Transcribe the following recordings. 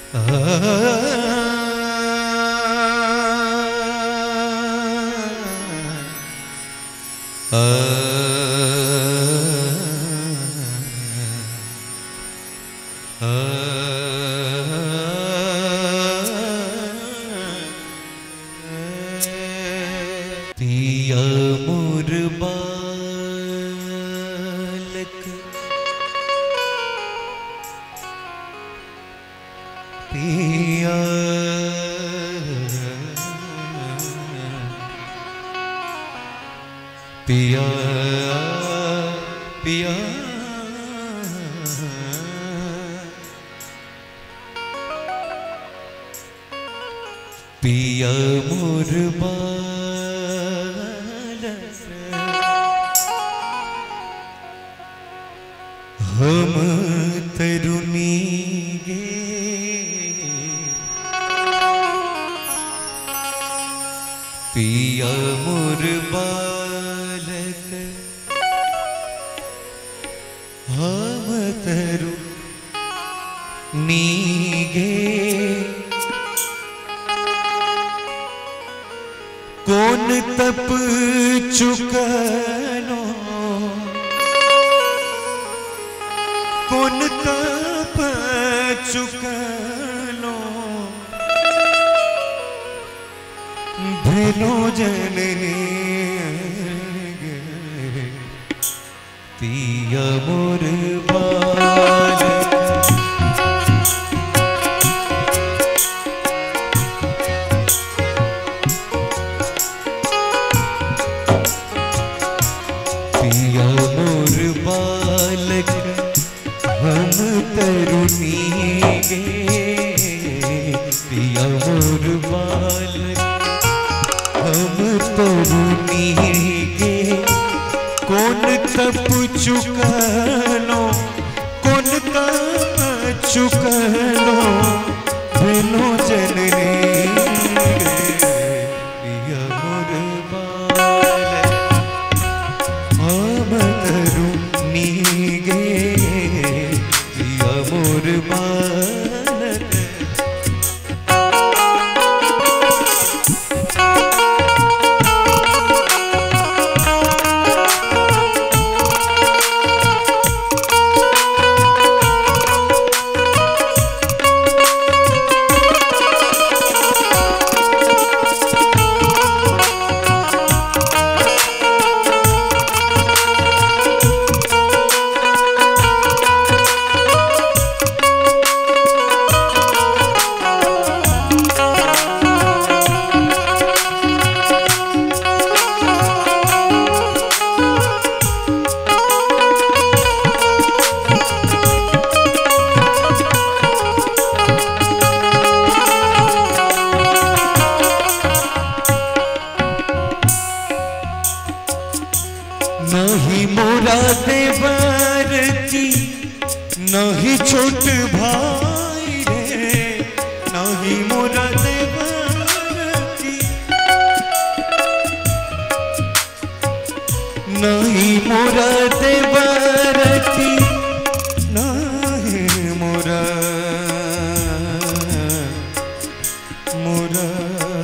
पिया मोर बालक पिया पिया पिया पिया मोर बालक हम तरुणी गे पिया मोर बालक हम तरुणी गे कौन तप चुकनो कौन तप चुकनो भेलो जननी पिया मोर बालक पिया मोर बालक हम तरुणी गे पिया मोर बालक हम तरुणी गे कौन तप चुकनो कौन तप चुकनो भेलो जननी पिया मोर बालक हम तरुणी गे पिया मोर बालक नहीं मोरा देवरती नहीं छोट भाई रे नहीं मोरा देवरती नहीं मोरा देवरती नहीं मोरा मोरा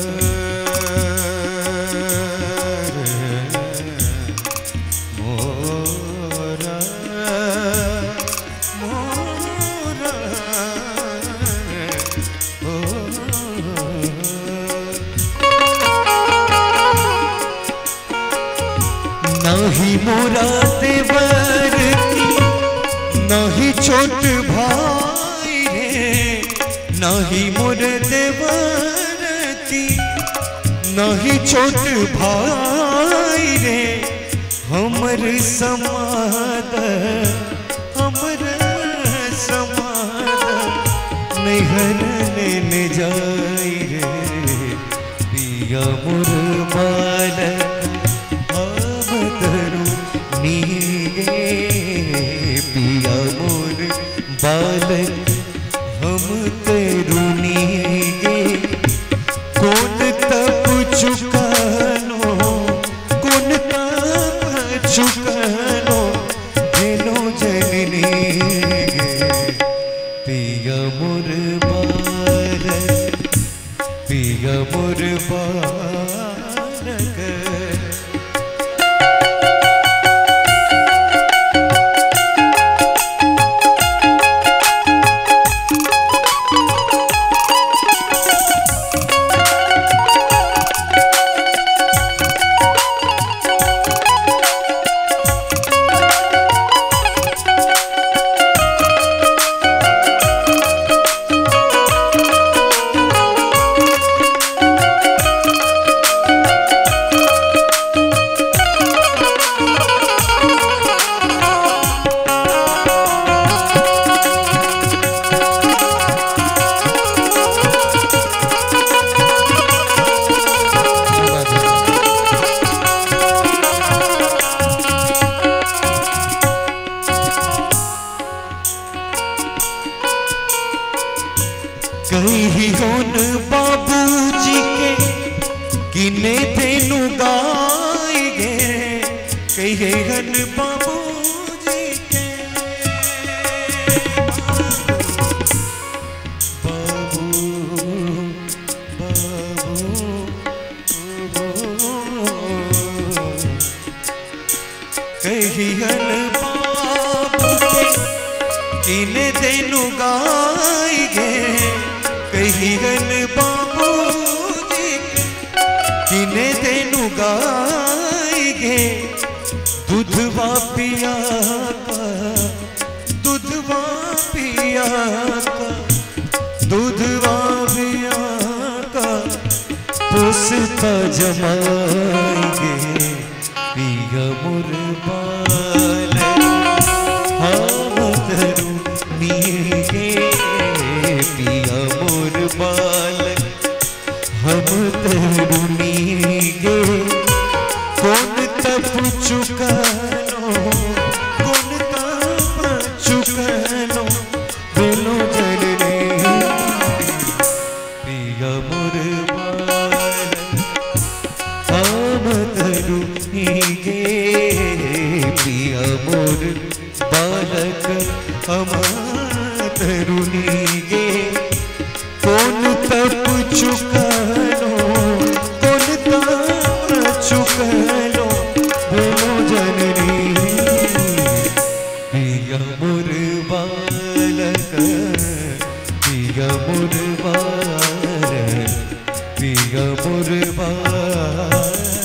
नहीं मोरा देवरती नहीं छोट भाई रे नहीं मोर देवरती नहीं छोट भाई रे हमर समाद नैहर ने जाई रे पिया मोर बालक पिया मोर बालक हम तरुणी गे कौन तप चुकनो कौन तप चुकनो भेलो जननी गे पिया मोर बालक पिया मोर बालक। कही होन बाबूजी के किने तेनु गाय गे, कही हन बाबूजी के बाबू कही हन बाबू के किने तेनु गाय गे, कहीगन बाबूजी किने तेनु गाएगे। दूधवा पिया का दूधवा पिया का दूधवा पिया का पुसता जमाएगे। पिया मोर बालक हम तरुणीगे, पिया मोर बालक हम तरुणीगे। कौन तप चुकानो कौन तप चुकानो बिनो जननी। पिया मोर बालक हम तरुणीगे, पिया मोर बालक हम तरुणीगे। कौन तप चुकानो कौन तप चुकानो बोलो जननी। पिया मोर बालक पिया मोर बालक पिया मोर बालक।